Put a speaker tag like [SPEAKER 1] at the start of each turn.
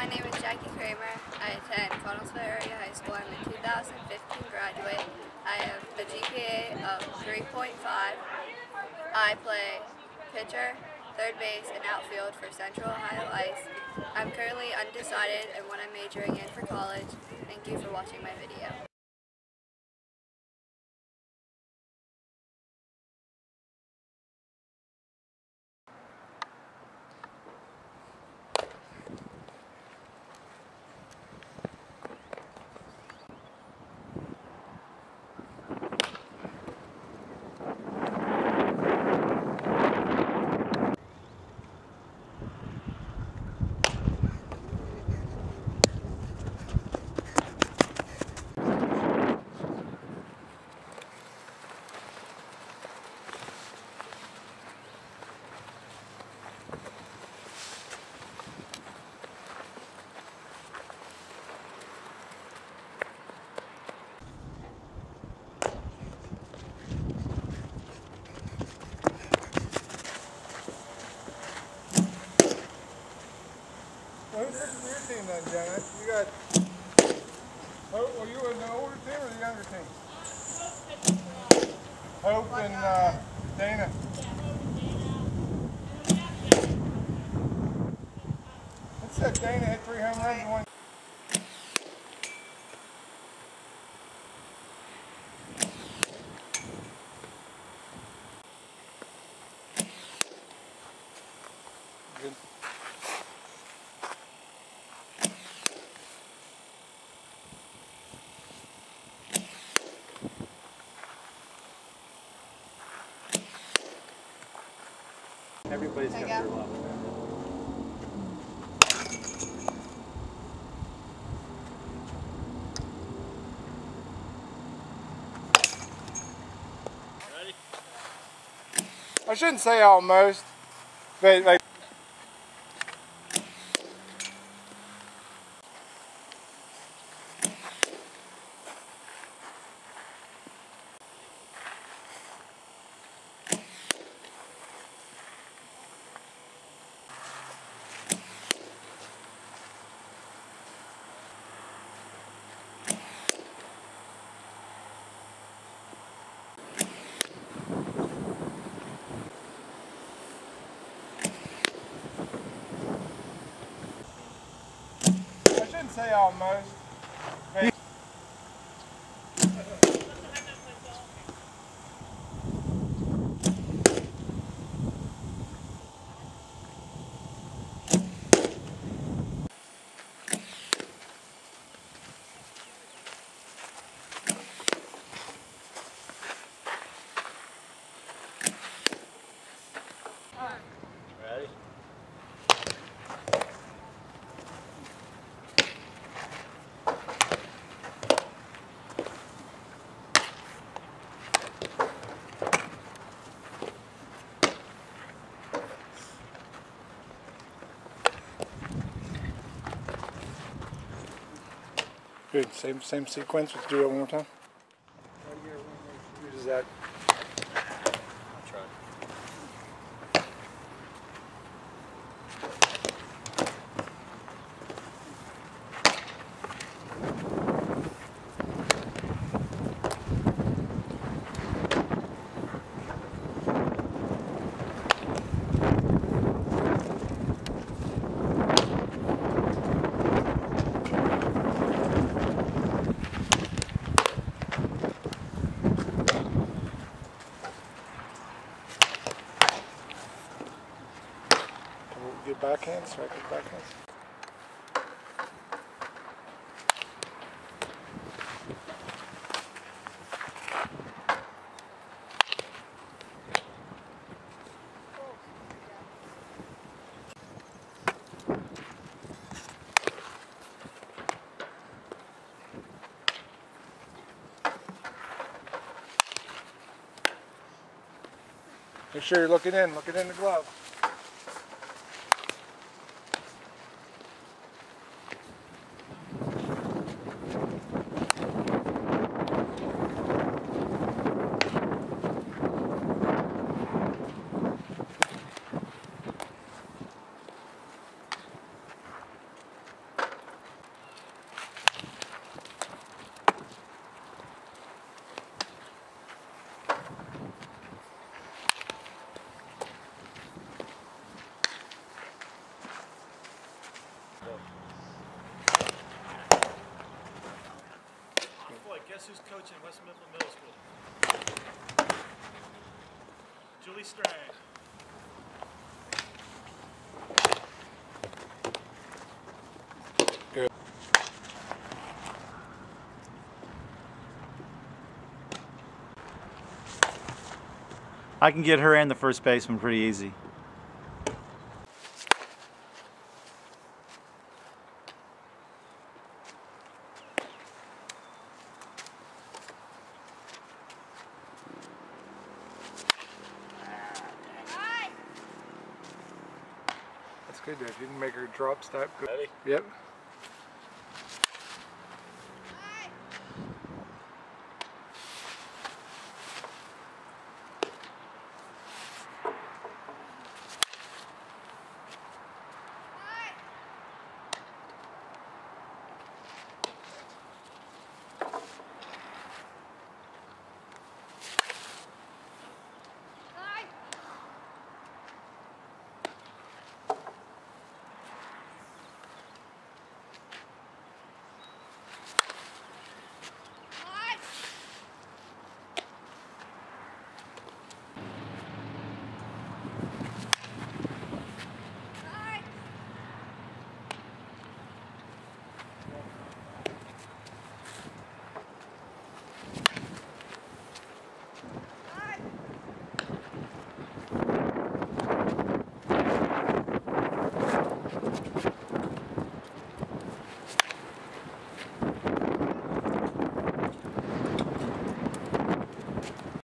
[SPEAKER 1] My name is Jackie Kramer. I attend Connellsville Area High School. I'm a 2015 graduate. I have a GPA of 3.5. I play pitcher, third base, and outfield for Central Ohio Ice. I'm currently undecided in what I'm majoring in for college. Thank you for watching my video.
[SPEAKER 2] Well, who's picking for your team then, Jenna? You got Hope. Well, you in the older team or the younger team? Hope and Dana. It said Dana hit 3 home runs and 1. Good.
[SPEAKER 3] Everybody's got their level. Ready?
[SPEAKER 2] I shouldn't say almost, but like. I shouldn't say almost. But
[SPEAKER 3] Ready?
[SPEAKER 2] good. Same sequence. Let's do it one more time. Who does that?
[SPEAKER 3] I'll try.
[SPEAKER 2] Good backhand, strike with backhand. Make sure you're looking in the glove.
[SPEAKER 4] Boy, guess who's coaching West Mifflin Middle School? Julie Strang.
[SPEAKER 2] Good.
[SPEAKER 5] I can get her and the first baseman pretty easy.
[SPEAKER 2] That's good, Dad. You didn't make her drop step. Good.
[SPEAKER 3] Ready?
[SPEAKER 2] Yep.